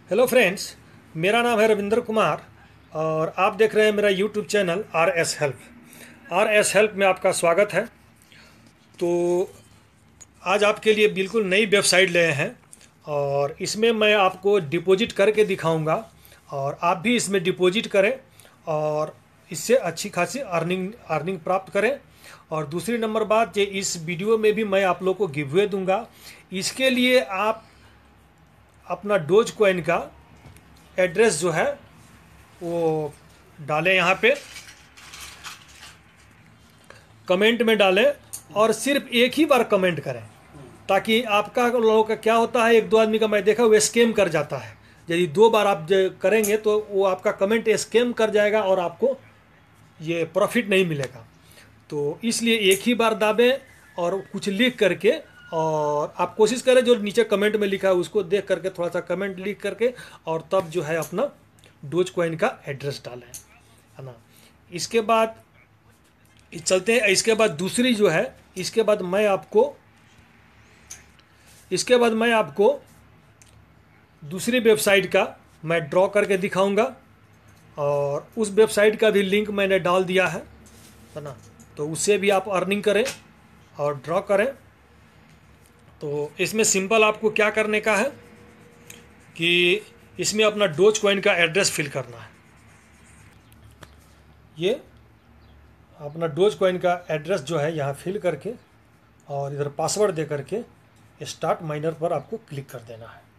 Hello friends, मेरा नाम है रविंद्र कुमार और आप देख रहे हैं मेरा YouTube channel R S Help में आपका स्वागत है। तो आज आपके लिए बिल्कुल नई वेबसाइट लाए हैं और इसमें मैं आपको डिपॉजिट करके दिखाऊंगा और आप भी इसमें डिपॉजिट करें और इससे अच्छी खासी अर्निंग प्राप्त करें। और दूसरी नंबर बात, ये इस वीडियो में भी मैं आप लोग को गिव अवे दूंगा। इसके लिए आप अपना डोज कॉइन का एड्रेस जो है वो डालें, यहाँ पे कमेंट में डालें और सिर्फ एक ही बार कमेंट करें, ताकि आपका लोगों का क्या होता है, एक दो आदमी का मैं देखा वो स्कैम कर जाता है। यदि दो बार आप करेंगे तो वो आपका कमेंट स्कैम कर जाएगा और आपको ये प्रॉफिट नहीं मिलेगा। तो इसलिए एक ही बार दाबें और कुछ लिख करके, और आप कोशिश करें जो नीचे कमेंट में लिखा है उसको देख करके थोड़ा सा कमेंट लिख करके और तब जो है अपना डोज कॉइन का एड्रेस डालें, है ना। इसके बाद चलते हैं। इसके बाद दूसरी जो है, इसके बाद मैं आपको दूसरी वेबसाइट का मैं ड्रॉ करके दिखाऊंगा और उस वेबसाइट का भी लिंक मैंने डाल दिया है ना। तो उससे भी आप अर्निंग करें और ड्रॉ करें। तो इसमें सिंपल आपको क्या करने का है कि इसमें अपना डोज कॉइन का एड्रेस फिल करना है। ये अपना डोज कॉइन का एड्रेस जो है यहाँ फिल करके और इधर पासवर्ड दे करके स्टार्ट माइनर पर आपको क्लिक कर देना है।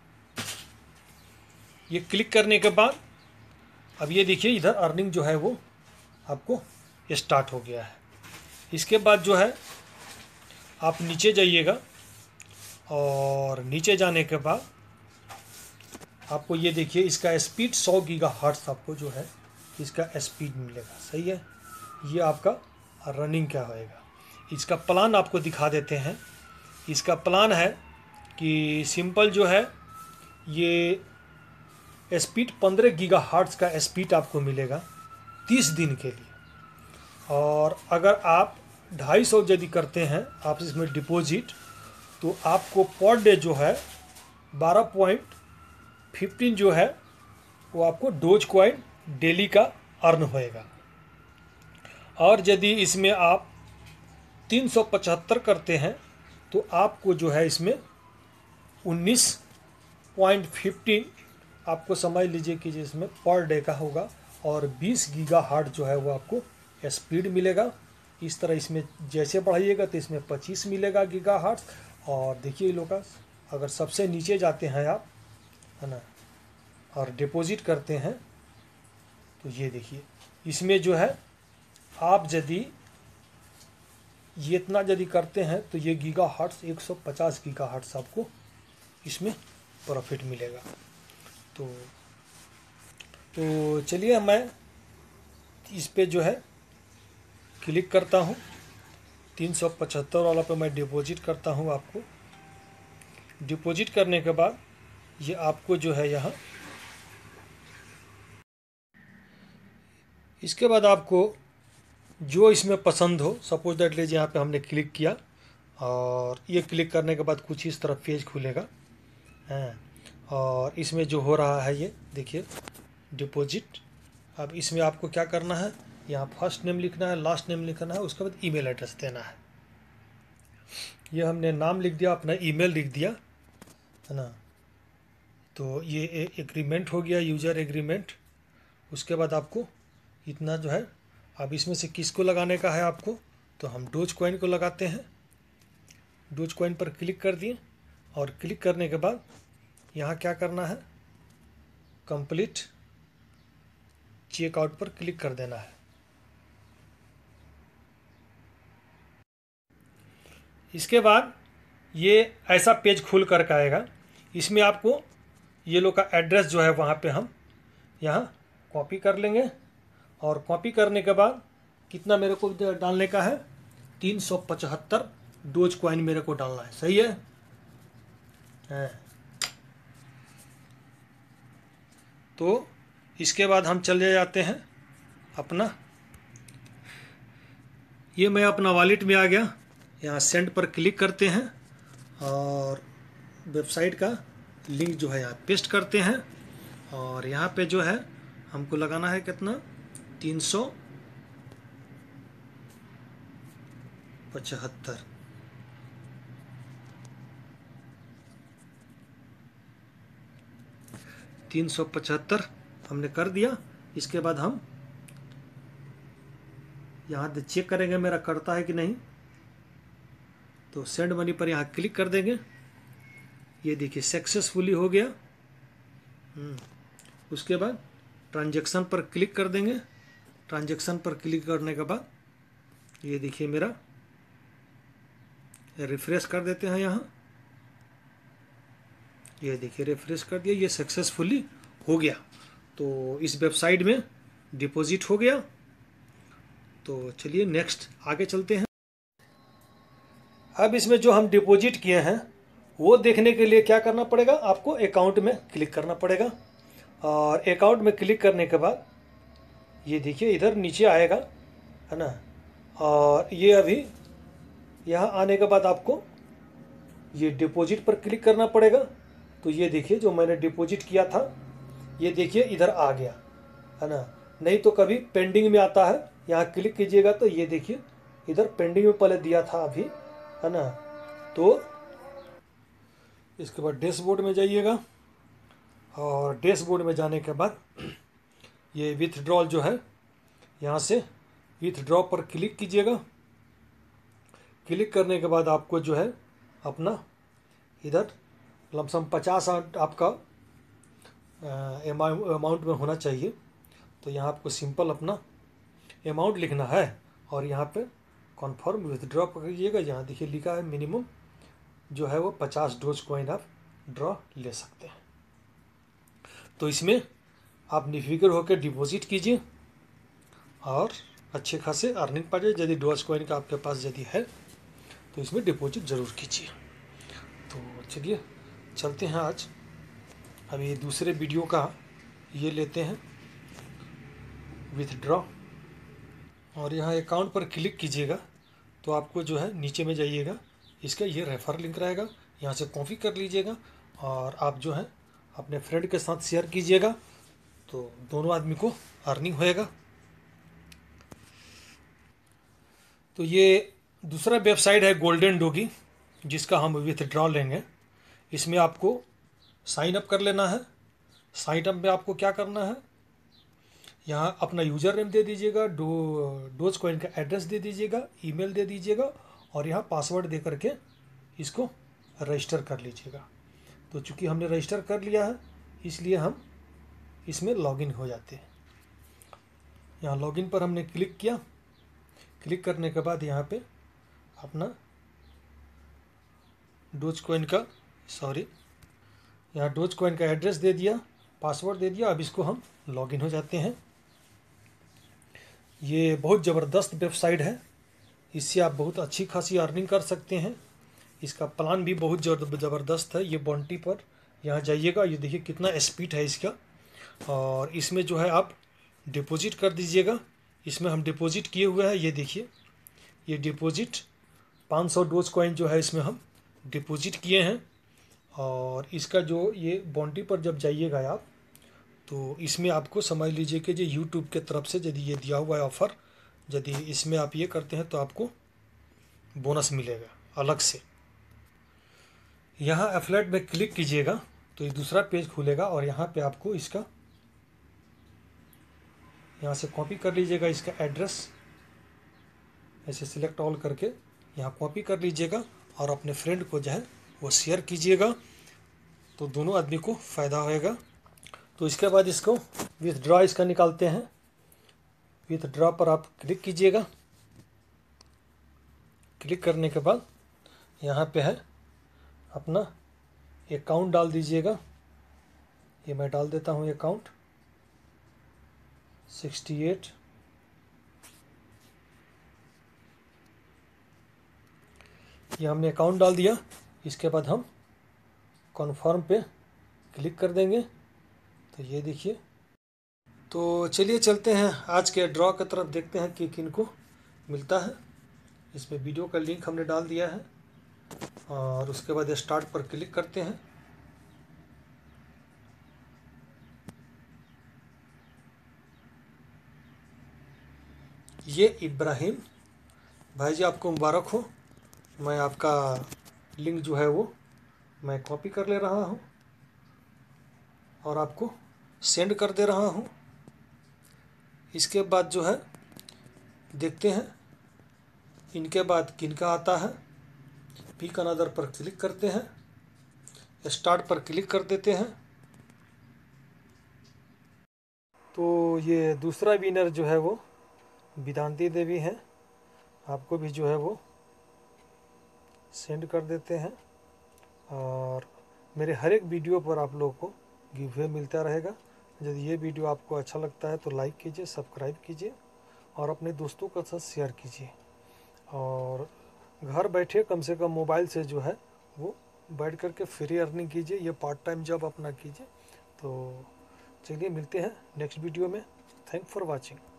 ये क्लिक करने के बाद अब ये देखिए इधर अर्निंग जो है वो आपको स्टार्ट हो गया है। इसके बाद जो है आप नीचे जाइएगा और नीचे जाने के बाद आपको ये देखिए इसका स्पीड 100 गीगाहर्ट्ज़ आपको जो है इसका स्पीड मिलेगा। सही है। ये आपका रनिंग क्या होएगा, इसका प्लान आपको दिखा देते हैं। इसका प्लान है कि सिंपल जो है ये स्पीड 15 गीगाहर्ट्ज़ का स्पीड आपको मिलेगा 30 दिन के लिए। और अगर आप 250 यदि करते हैं आप इसमें डिपॉजिट, तो आपको पर डे जो है 12.15 जो है वो आपको डोज कॉइन डेली का अर्न होएगा। और यदि इसमें आप 375 करते हैं तो आपको जो है इसमें 19.15 आपको समझ लीजिए कि जिसमें पर डे का होगा और 20 गीगाहर्ट्ज़ जो है वो आपको स्पीड मिलेगा। इस तरह इसमें जैसे बढ़ाइएगा तो इसमें 25 मिलेगा गीगाहर्ट्ज़। और देखिए लोग, अगर सबसे नीचे जाते हैं आप, है ना, और डिपॉजिट करते हैं तो ये देखिए इसमें जो है आप यदि ये इतना यदि करते हैं तो ये गीगाहर्ट्ज़ 150 गीगाहर्ट्ज़ आपको इसमें प्रॉफिट मिलेगा। तो चलिए मैं इस पे जो है क्लिक करता हूँ, 375 वाला पे मैं डिपॉजिट करता हूँ। आपको डिपॉजिट करने के बाद ये आपको जो है यहाँ, इसके बाद आपको जो इसमें पसंद हो, सपोज दैट लीजिए यहाँ पे हमने क्लिक किया और ये क्लिक करने के बाद कुछ इस तरह पेज खुलेगा हैं। और इसमें जो हो रहा है ये देखिए डिपॉजिट। अब इसमें आपको क्या करना है, यहाँ फर्स्ट नेम लिखना है, लास्ट नेम लिखना है, उसके बाद ईमेल एड्रेस देना है। ये हमने नाम लिख दिया, अपना ईमेल लिख दिया, है ना। तो ये एग्रीमेंट हो गया, यूज़र एग्रीमेंट। उसके बाद आपको इतना जो है, अब इसमें से किसको लगाने का है आपको, तो हम डोज कॉइन को लगाते हैं। डोज कॉइन पर क्लिक कर दिए और क्लिक करने के बाद यहाँ क्या करना है, कंप्लीट चेकआउट पर क्लिक कर देना है। इसके बाद ये ऐसा पेज खुल कर आएगा। इसमें आपको ये लोग का एड्रेस जो है वहाँ पे हम यहाँ कॉपी कर लेंगे और कॉपी करने के बाद कितना मेरे को डालने का है, 375 डोज कॉइन मेरे को डालना है। सही है। तो इसके बाद हम चले जाते हैं अपना, ये मैं अपना वॉलेट में आ गया। यहाँ सेंड पर क्लिक करते हैं और वेबसाइट का लिंक जो है यहाँ पेस्ट करते हैं और यहाँ पे जो है हमको लगाना है कितना, 375। 375 हमने कर दिया। इसके बाद हम यहाँ चेक करेंगे मेरा करता है कि नहीं, तो सेंड मनी पर यहाँ क्लिक कर देंगे। ये देखिए सक्सेसफुली हो गया। उसके बाद ट्रांजैक्शन पर क्लिक कर देंगे। ट्रांजैक्शन पर क्लिक करने के बाद ये देखिए मेरा, रिफ्रेश कर देते हैं यहाँ। ये देखिए रिफ्रेश कर दिया, ये सक्सेसफुली हो गया। तो इस वेबसाइट में डिपॉजिट हो गया। तो चलिए नेक्स्ट आगे चलते हैं। अब इसमें जो हम डिपॉजिट किए हैं वो देखने के लिए क्या करना पड़ेगा, आपको अकाउंट में क्लिक करना पड़ेगा। और अकाउंट में क्लिक करने के बाद ये देखिए इधर नीचे आएगा, है ना। और ये अभी यहाँ आने के बाद आपको ये डिपॉजिट पर क्लिक करना पड़ेगा। तो ये देखिए जो मैंने डिपॉजिट किया था ये देखिए इधर आ गया, है ना। नहीं तो कभी पेंडिंग में आता है, यहाँ क्लिक कीजिएगा तो ये देखिए इधर पेंडिंग में पहले दिया था अभी, है ना। तो इसके बाद डैशबोर्ड में जाइएगा और डैशबोर्ड में जाने के बाद ये विथड्रॉल जो है यहाँ से विथड्रॉ पर क्लिक कीजिएगा। क्लिक करने के बाद आपको जो है अपना इधर लमसम 50 आपका अमाउंट में होना चाहिए। तो यहाँ आपको सिंपल अपना अमाउंट लिखना है और यहाँ पे कन्फर्म विथड्रॉ करिएगा। यहाँ देखिए लिखा है मिनिमम जो है वो 50 डोज कॉइन आप ड्रॉ ले सकते हैं। तो इसमें आप निफिक्र होकर डिपॉजिट कीजिए और अच्छे खासे अर्निंग पा जाए। यदि डोज कॉइन का आपके पास यदि है तो इसमें डिपॉजिट ज़रूर कीजिए। तो चलिए चलते हैं आज अभी दूसरे वीडियो का ये लेते हैं विथड्रॉ। और यहाँ अकाउंट पर क्लिक कीजिएगा तो आपको जो है नीचे में जाइएगा, इसका ये रेफर लिंक रहेगा, यहाँ से कॉपी कर लीजिएगा और आप जो है अपने फ्रेंड के साथ शेयर कीजिएगा। तो दोनों आदमी को अर्निंग होएगा। तो ये दूसरा वेबसाइट है गोल्डन डॉगी, जिसका हम विथड्रॉ लेंगे। इसमें आपको साइन अप कर लेना है। साइन अप में आपको क्या करना है, यहाँ अपना यूज़र नेम दे दीजिएगा, डोज कॉइन का एड्रेस दे दीजिएगा, ईमेल दे दीजिएगा और यहाँ पासवर्ड दे करके इसको रजिस्टर कर लीजिएगा। तो चूँकि हमने रजिस्टर कर लिया है इसलिए हम इसमें लॉगिन हो जाते हैं। यहाँ लॉगिन पर हमने क्लिक किया। क्लिक करने के बाद यहाँ पे अपना डोज कॉइन का यहाँ डोज कॉइन का एड्रेस दे दिया, पासवर्ड दे दिया। अब इसको हम लॉगिन हो जाते हैं। ये बहुत ज़बरदस्त वेबसाइट है, इससे आप बहुत अच्छी खासी अर्निंग कर सकते हैं। इसका प्लान भी बहुत ज़बरदस्त है। ये बॉन्टी पर यहाँ जाइएगा, ये देखिए कितना स्पीड है इसका। और इसमें जो है आप डिपॉजिट कर दीजिएगा। इसमें हम डिपॉजिट किए हुए हैं, ये देखिए ये डिपॉजिट 500 डोज कॉइन जो है इसमें हम डिपॉजिट किए हैं। और इसका जो ये बॉन्टी पर जब जाइएगा आप तो इसमें आपको समझ लीजिए कि जो यूट्यूब के तरफ से यदि ये दिया हुआ है ऑफ़र, यदि इसमें आप ये करते हैं तो आपको बोनस मिलेगा अलग से। यहाँ एफिलिएट में क्लिक कीजिएगा तो ये दूसरा पेज खुलेगा और यहाँ पे आपको इसका यहाँ से कॉपी कर लीजिएगा, इसका एड्रेस ऐसे सिलेक्ट ऑल करके यहाँ कॉपी कर लीजिएगा और अपने फ्रेंड को जो है वो शेयर कीजिएगा। तो दोनों आदमी को फ़ायदा होएगा। तो इसके बाद इसको विथड्रॉ इसका निकालते हैं। विथड्रॉ पर आप क्लिक कीजिएगा। क्लिक करने के बाद यहाँ पे है अपना अकाउंट डाल दीजिएगा। ये मैं डाल देता हूँ अकाउंट 68। ये हमने अकाउंट डाल दिया। इसके बाद हम कन्फर्म पे क्लिक कर देंगे। तो ये देखिए। तो चलिए चलते हैं आज के ड्रॉ की तरफ, देखते हैं कि किन को मिलता है। इसमें वीडियो का लिंक हमने डाल दिया है और उसके बाद स्टार्ट पर क्लिक करते हैं। ये इब्राहिम भाई जी, आपको मुबारक हो। मैं आपका लिंक जो है वो मैं कॉपी कर ले रहा हूँ और आपको सेंड कर दे रहा हूँ। इसके बाद जो है देखते हैं इनके बाद किनका आता है। पिक अनदर पर क्लिक करते हैं, स्टार्ट पर क्लिक कर देते हैं। तो ये दूसरा विनर जो है वो वेदांती देवी हैं। आपको भी जो है वो सेंड कर देते हैं और मेरे हर एक वीडियो पर आप लोगों को गिव अवे मिलता रहेगा। यदि ये वीडियो आपको अच्छा लगता है तो लाइक कीजिए, सब्सक्राइब कीजिए और अपने दोस्तों के साथ शेयर कीजिए। और घर बैठे कम से कम मोबाइल से जो है वो बैठ कर के फ्री अर्निंग कीजिए, ये पार्ट टाइम जॉब अपना कीजिए। तो चलिए मिलते हैं नेक्स्ट वीडियो में। Thank for watching.